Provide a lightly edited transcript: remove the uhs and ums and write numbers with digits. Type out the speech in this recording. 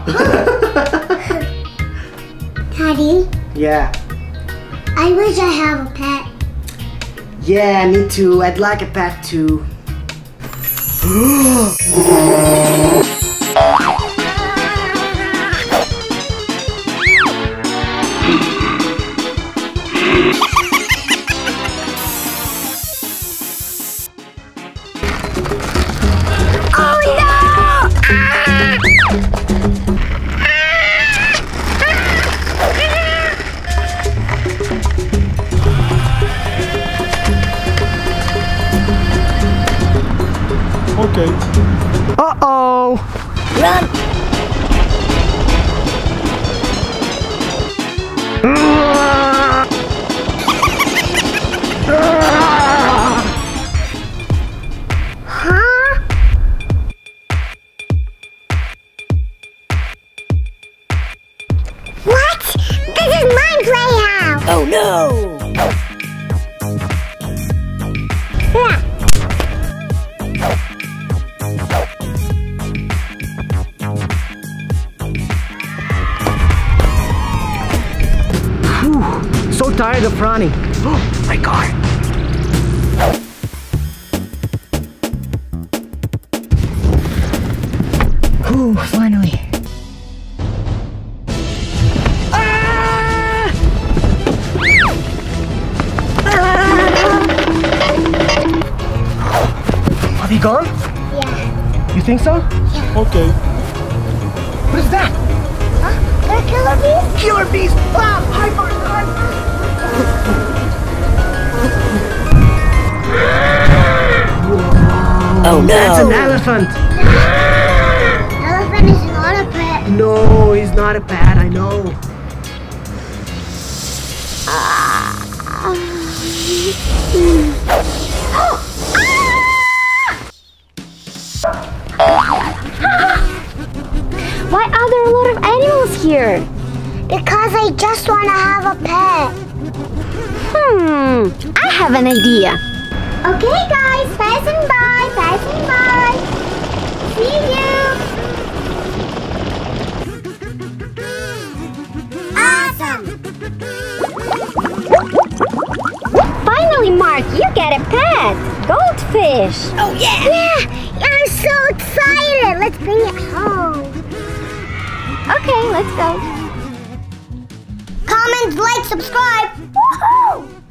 Daddy? Yeah. I wish I have a pet. Yeah, me too. I'd like a pet too. Okay. Uh-oh! Run! Huh? What? This is my playhouse! Oh no! Yeah. So tired of running. Oh, my car. Whew, finally. Ah! Have you gone? Yeah. You think so? Okay. What is that? Huh? They're killer bees? Killer bees! Ah! Hyper! Oh no! That's an elephant! Elephant is not a pet. No, he's not a pet, I know. Why are there a lot of animals here? Because I just want to have a pet. I have an idea. Okay guys, passing by, passing by. See you. Awesome. Finally, Mark, you get a pet. Goldfish. Oh yeah! Yeah, I'm so excited. Let's bring it home. Okay, let's go. Comment, like, subscribe. Woohoo!